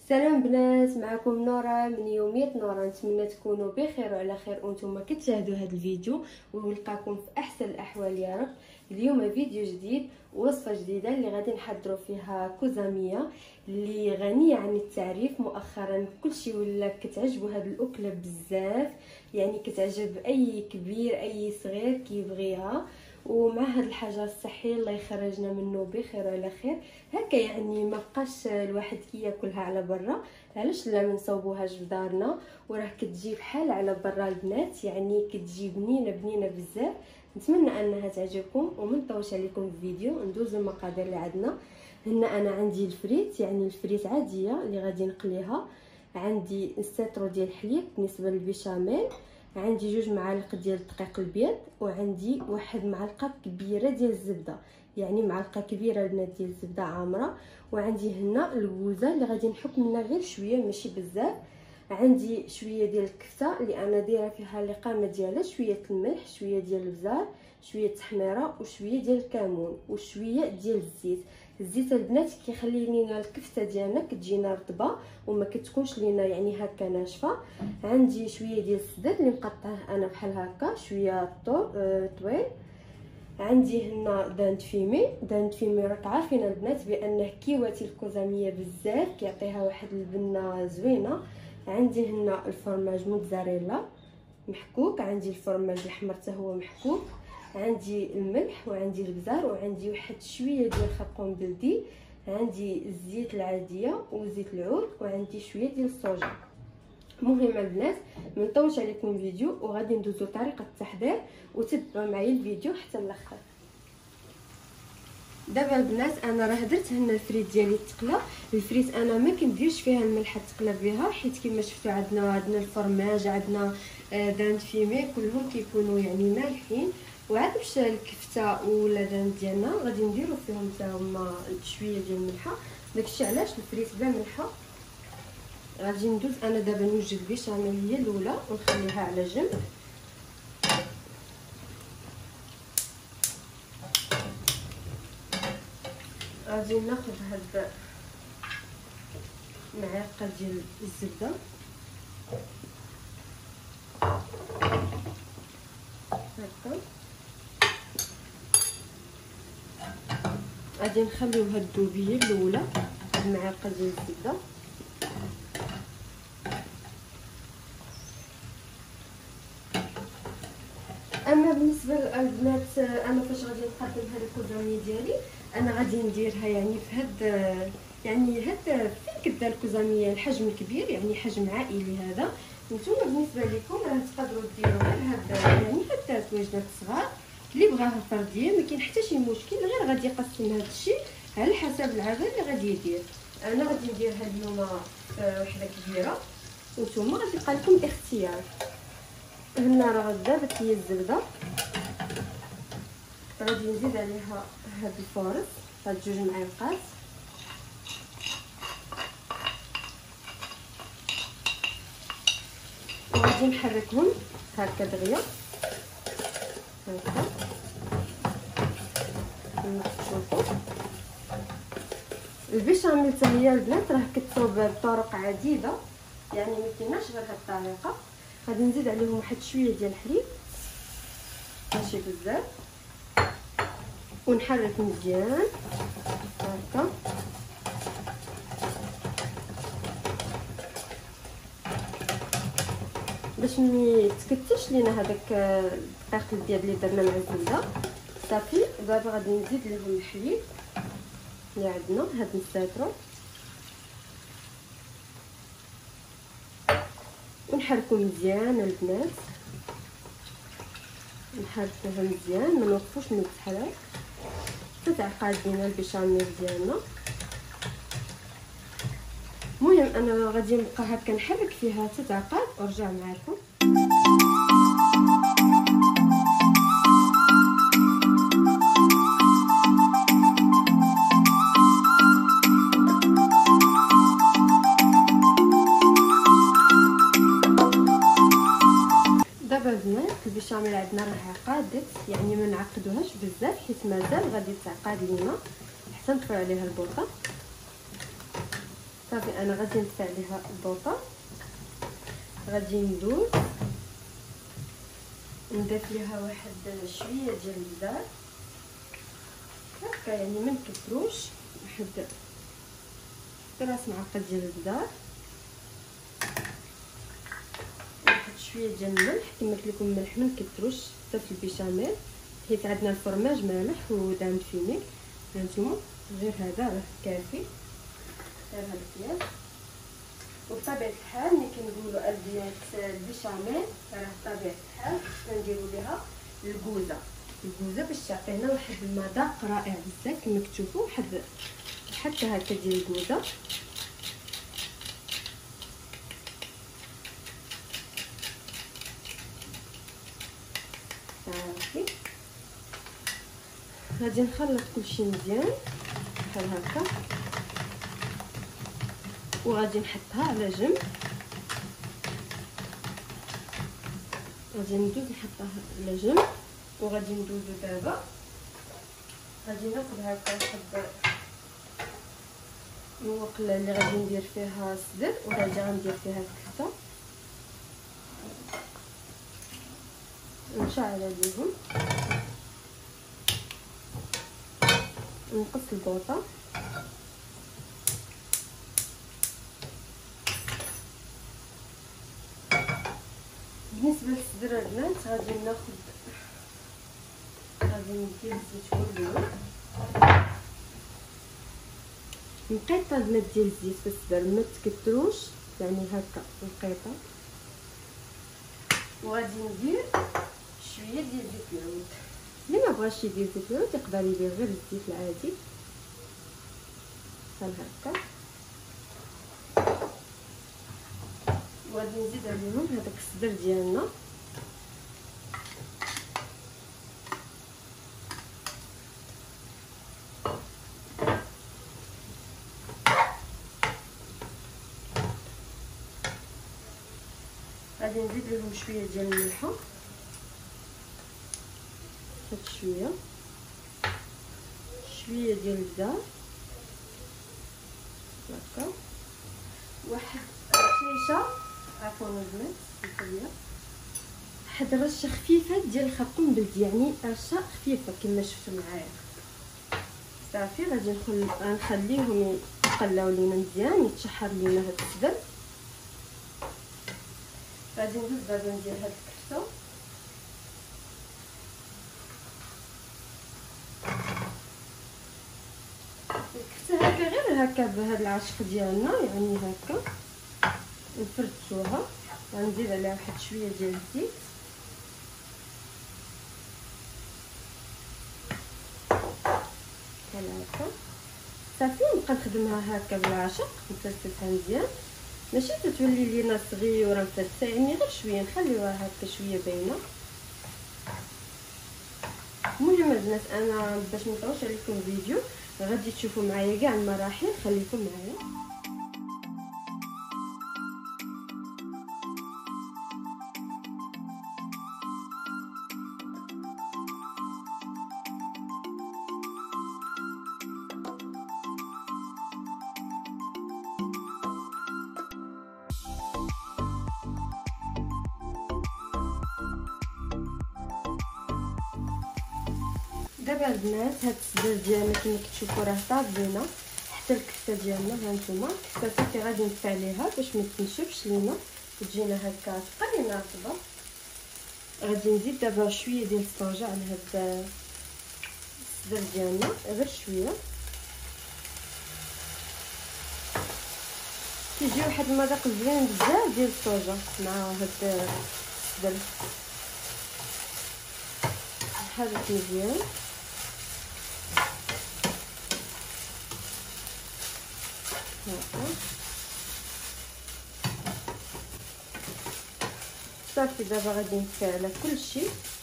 سلام بنات، معكم نورا من يوميات نورا. نتمنى تكونوا بخير وعلى خير وانتم كتشاهدوا هذا الفيديو ونلقاكم في احسن الاحوال يا رب. اليوم فيديو جديد ووصفه جديده اللي غادي نحضروا فيها كوزاميه اللي غنيه عن التعريف. مؤخرا كلشي ولا كتعجبوا هذه الاكله بزاف، يعني كتعجب اي كبير اي صغير كيبغيها. ومع هاد الحاجه الصحيه الله يخرجنا منه بخير وعلى خير. هكا يعني ما بقاش الواحد كياكلها على برا، علاش لا ما نصوبوهاش في دارنا؟ وراه كتجي بحال على برا البنات، يعني كتجي بنينه بنينه بزاف. نتمنى انها تعجبكم وما نطولش عليكم الفيديو. ندوزو المقادير اللي عندنا. هنا انا عندي الفريت، يعني الفريت عاديه اللي غادي نقليها. عندي السيترو ديال الحليب بالنسبه للبيشاميل، عندي 2 معالق ديال الدقيق الابيض، وعندي 1 معلقه كبيره ديال الزبده، يعني معلقه كبيره البنات ديال الزبده عامره. وعندي هنا الكوزه اللي غادي نحط منها غير شويه ماشي بزاف. عندي شويه ديال الكفته اللي انا دايره فيها القامه ديالها، شويه الملح، شويه ديال البزار، شويه التحميره، وشويه ديال الكمون، وشويه ديال الزيت. الزيت البنات كيخلي لينا الكفته ديالنا كتجينا رطبه وما كتكونش لينا يعني هكا ناشفه. عندي شويه ديال السداد اللي مقطعه انا بحال هكا، شويه طويل. عندي هنا داند فيمي راك عارفين البنات بانه كيواتي الكوزاميه بزاف، كيعطيها واحد البنه زوينه. عندي هنا الفرماج موتزاريلا محكوك، عندي الفرماج الاحمر حتى هو محكوك، عندي الملح، وعندي البزار، وعندي واحد شويه ديال الخرقوم بلدي، عندي الزيت العاديه وزيت العود، وعندي شويه ديال الصوجا. مهم البنات ما نطولش عليكم الفيديو وغادي ندوزو طريقه التحضير وتبعوا معايا الفيديو حتى الاخر. دابا البنات انا راه درت هنا الفريت ديالي تقلى. الفريت انا ما كنديرش فيها الملح تقلى بها، حيت كما شفتوا عندنا الفرماج، عندنا داند فيمي، كلهم كيكونوا يعني مالحين. وعاد باش الكفته ولا داند ديالنا غادي نديرو فيهم حتى هما شويه ديال الملحه. داكشي علاش الفريت بلا ملحه. غادي ندوز انا دابا نوجد البيشاميل هي الاولى ونخليها على جنب. غادي ناخذ هاد معلقه ديال الزبده هكا، غادي نخليوها تذوب هي الاولى المعلقه ديال الزبده. اما بالنسبه للبنات انا فاش غادي نقدم هاد الكوزاميه ديالي، انا غادي نديرها يعني في هاد فين كدار الكوزاميه الحجم الكبير، يعني حجم عائلي. هذا نتوما بالنسبه لكم راه تقدروا ديروا غير هاد يعني هاد الوجدات الصغار. اللي بغاها فرديه ما كاين حتى شي مشكل، غير غادي يقسم هاد الشيء على حسب العدد اللي غادي يدير. انا غادي نديرها اليوم وحده كبيره وانتوما غادي يبقى لكم الاختيار. هنا راه ذابت لي الزبده، غادي نزيد عليها هاد الفورص، هاد 2 معالق، وغادي نحركهم هكا دغيا هكا. شوفوا البيشاميل حتى هي البنات راه كتصوب بطرق عديده، يعني ما كايناش غير هاد الطريقه. غادي نزيد عليهم واحد شويه ديال الحليب ماشي بزاف، ونحرك مزيان هكا. باش ما تكتلش لينا هذاك الدقيق الابيض اللي درنا مع الزبده. صافي دابا غادي نزيد لهم الحليب اللي عندنا هاد الساترو ونحركو مزيان البنات، نحركوها مزيان ما نوقفوش من التحريك حتى تعقد لينا البيشاميل ديالنا. المهم انا غادي نبقى هكا نحرك فيها حتى تعقد ونرجع معكم. دابا البنات البيشاميل عندنا راه عقدت، يعني ما نعقدوهاش بزاف حيت مازال غادي تعقد لينا حتى نطفيو عليها البوطه. صافي انا غادي ندفع ليها البوطه، غادي ندوز نضيف ليها واحد شويه ديال الزيت هكا، يعني ما نكثروش، واحد راس معلقه ديال الزيت، واحد شويه ديال الملح. كما قلت لكم الملح ما نكثروش حتى في البيشاميل، حيت عندنا الفرماج مالح ودام فينيك. هانتوما غير هذا راه كافي، غير هذا الكياس. وبطبيعه الحال ملي كنقولوا ازيات البيشاميل راه بطبيعه الحال كنديروا ليها الكوزه باش تعطينا واحد المذاق رائع بزاف. كما كتشوفوا واحد حتى هكا ديال الكوزه. صافي غادي نخلط كلشي مزيان بحال هكا، وغادي نحطها على جنب. غادي ندوز نحطها على جنب، وغادي ندوزو دابا غادي ناخذ هكا واحد المقله اللي غادي ندير فيها الصدر، وغادي غندير فيها الكفته، نشعل عليهم، نقص البوطه، بالنسبه للصدر البنات غادي ندير الزيت كله، نقيطه الماء ديال الزيت في الصدر، ما تكثروش يعني هكا نقيطه. وغادي ندير شويه ديال زيت العود، اللي ما بغاش يدير زيت العود يقدر يدير غير الزيت العادي بحال هكا. وغادي نزيد عليهم هذاك الصدر ديالنا، غادي نزيد لهم شويه ديال الملحه، هاد شويه ديال الزيت هكا، واحد شيشه عفوا البنات، واحد رشه خفيفه ديال الخرقوم بلدي، يعني رشه خفيفه كما شفتوا معايا. صافي غادي نخليهم يقلاو لينا مزيان، يتشحر لينا هاد الصدر. غادي ندوز دابا ندير هاد الكفته، الكفته هكا غير هكا بهاد العشق ديالنا، يعني هكا نفردوها، غنزيد عليها واحد شويه ديال الزيت، بحال هكا. صافي نبقى نخدمها هكا بالعشق، نفلفلها مزيان، ماشي تتولي لينا صغيره مفلسه، يعني غير شويه نخليوها هكا شويه باينه. المهم البنات انا باش ما نطولش عليكم الفيديو غادي تشوفوا معايا كاع المراحل، خليكم معايا. دابا البنات هاد الصدر ديالنا كما كتشوفوا راه طاب لينا، حتى الكفته ديالنا ها نتوما الكفته صافي غادي ندفع ليها باش ما تنشفش لينا وتجينا هكا تبقى لينا رطبه. غادي نزيد دابا شويه ديال الطنجه على هاد الصدر ديالنا، غير شويه، كيجي واحد المذاق زوين بزاف ديال الطنجه مع هاد الصدر. هذا مزيان، صافي دابا غادي نطفي على كلشي،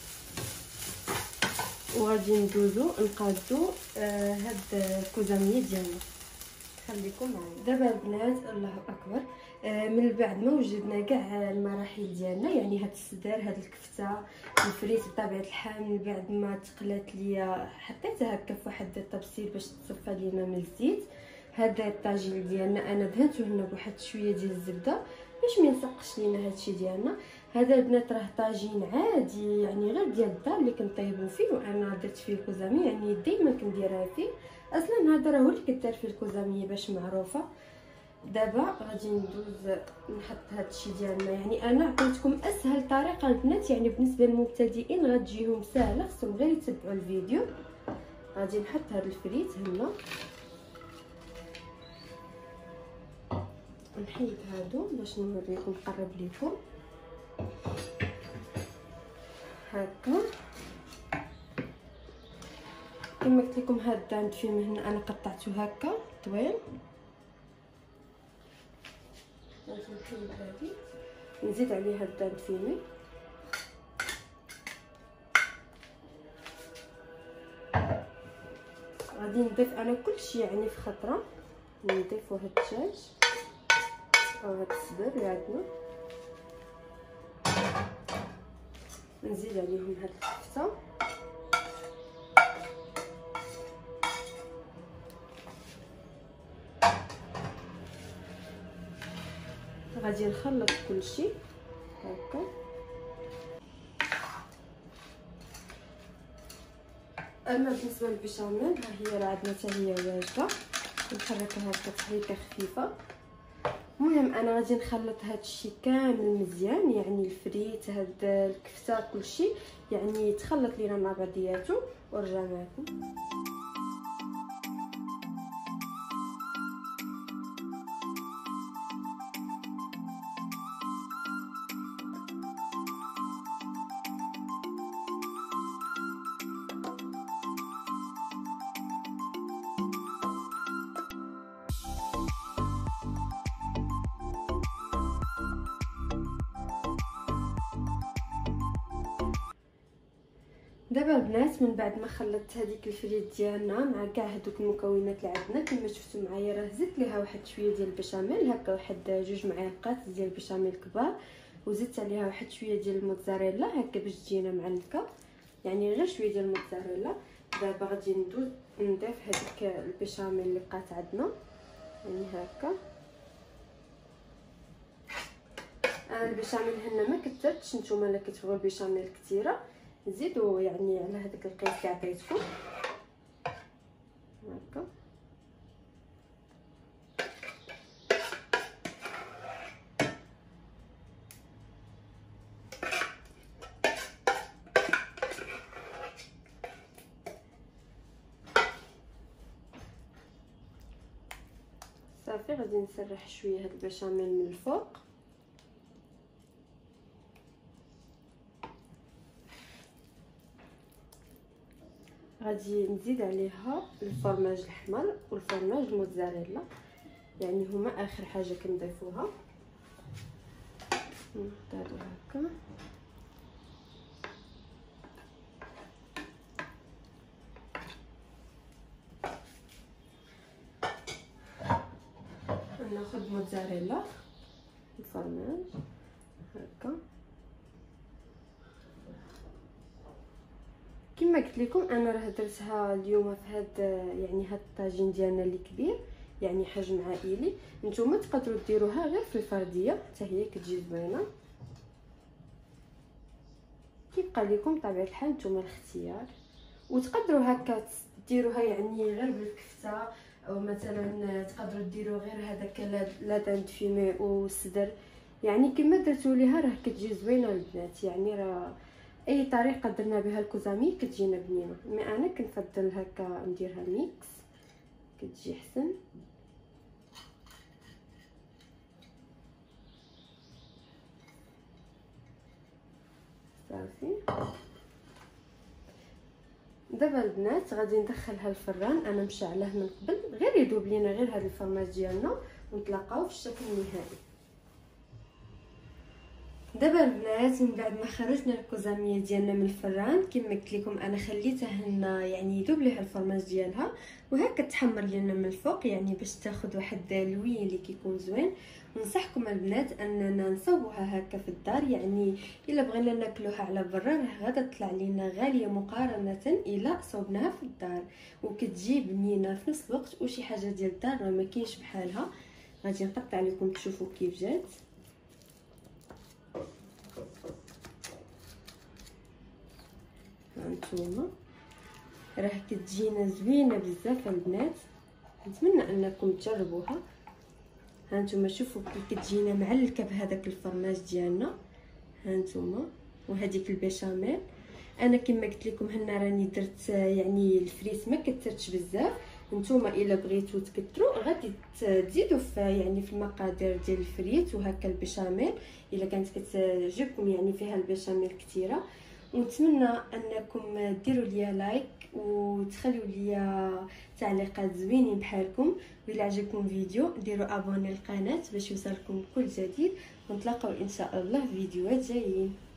وغادي ندوزو نقادو هاد الكوزامي ديالنا. خليكم معايا. دابا البنات الله اكبر، من بعد ما وجدنا كاع المراحل ديالنا، يعني هاد الصدر هاد الكفته الفريت بطبيعه الحال، من بعد ما تقلات ليا حطيتها هكا في واحد الطبسيل باش تصفى لينا من الزيت، هذا الطاجين ديالنا انا دهنته هنا بواحد شويه ديال الزبده باش ما يسقش لينا هادشي ديالنا. هذا البنات راه طاجين عادي يعني غير ديال الدار اللي كنطيبوا فيه، وانا درت فيه الكوزامي يعني ديما كنديرها فيه. اصلا هذا راه هو اللي كدار فيه الكوزاميه باش معروفه. دابا غادي ندوز نحط هذا الشيء ديالنا. يعني انا عطيتكم اسهل طريقه البنات، يعني بالنسبه للمبتدئين غتجيهم سهله، خصهم غير يتبعوا الفيديو. غادي نحط هذا الفريت هنا، نحيد هادو باش نوريكم نقرب لكم هكا. كما قلت لكم هاد الداند فيم هنا انا قطعته هكا طويل. غادي نحيد هادي نزيد عليها الداند فيمي. غادي نضيف انا كلشي يعني في خطره. نضيف هاد الدجاج او هاد الصدر اللي عندنا، نزيد عليهم هاد الكفته، غادي نخلط كلشي هكا. اما بالنسبه للبشاميل ها هي راه عندنا حتى هي واجده، نحركها هكا تحريكه خفيفه. المهم انا غادي نخلط هاد الشيء كامل مزيان، يعني الفريت هاد الكفته كلشي يعني يتخلط لينا مع بعضياتو ونرجع معكم. دابا البنات من بعد ما خلطت هذيك الفريت ديالنا مع كاع هذوك المكونات اللي عندنا كما شفتوا معايا، راه زدت ليها واحد شويه ديال البشاميل هكا، واحد 2 معالق ديال البشاميل كبار، وزدت عليها واحد شويه ديال الموتزاريلا هكا باش تجينا معلكه، يعني غير شويه ديال الموتزاريلا. دابا غادي ندوز نضيف هذيك البشاميل اللي بقات عندنا يعني هكا. انا البشاميل هنا ما كثرتش، نتوما الا كتبغيو البشاميل كثيره زيدوا يعني على هذاك القياس اللي عطيتكم هكا. صافي غادي نسرح شويه هاد البشاميل من الفوق. غادي نزيد عليها الفرماج الاحمر والفرماج الموتزاريلا، يعني هما اخر حاجه كنضيفوها. نحطو هكا. ناخذ موتزاريلا الفرماج هكا. كما قلت لكم انا راه درتها اليوم في هاد يعني هاد الطاجين ديالنا اللي كبير، يعني حجم عائلي. نتوما تقدروا ديروها غير في الفرديه حتى هي كتجي زوينه، كيبقى لكم طبيعه الحال نتوما الاختيار. وتقدروا هكا ديروها يعني غير بالكفته، او مثلا تقدروا ديروا غير هذاك لا داند فيمي والصدر، يعني كما درتوا ليها راه كتجي زوينه البنات. يعني راه اي طريقه درنا بها الكوزامي كتجينا بنينه، مي انا كنفضل هكا نديرها ميكس كتجي احسن. صافي دابا البنات غادي ندخلها الفران، انا مشعلاه من قبل غير يذوب لينا غير هذا الفرماج ديالنا، ونتلاقاو في الشكل النهائي. دابا البنات من بعد ما خرجنا الكوزاميه ديالنا من الفران كما قلت لكم انا خليتها هنا يعني يذوب ليها الفرماج ديالها وهكا تحمر لنا من الفوق يعني باش تاخذ واحد اللوين اللي كيكون زوين. ننصحكم البنات اننا نصوبوها هكا في الدار، يعني الا بغينا ناكلوها على برا راه غادا تطلع لينا غاليه مقارنه الا صوبناها في الدار، وكتجي بنينه في نفس الوقت وشي حاجه ديال الدار راه ما كاينش بحالها. غادي نقطع لكم تشوفوا كيف جات. هانتوما راه كتجينا زوينه بزاف البنات، نتمنى انكم تجربوها. هانتوما شوفوا كي كتجينا معلكه بهذاك الفرماج ديالنا. هانتوما وهذيك البيشاميل انا كما قلت لكم هنا راني درت يعني الفريت ما كثرتش بزاف. نتوما الا بغيتو تكثروا غادي تزيدوا في يعني في المقادير ديال الفريت وهكا البيشاميل الا كانت كتعجبكم يعني فيها البيشاميل كثيره. ونتمنى انكم ديروا ليا لايك وتخليوا ليا تعليقات زوينين بحالكم، وإلا عجبكم الفيديو ديروا ابوني للقناه باش يوصلكم كل جديد، ونتلاقاو ان شاء الله في فيديوهات جايين.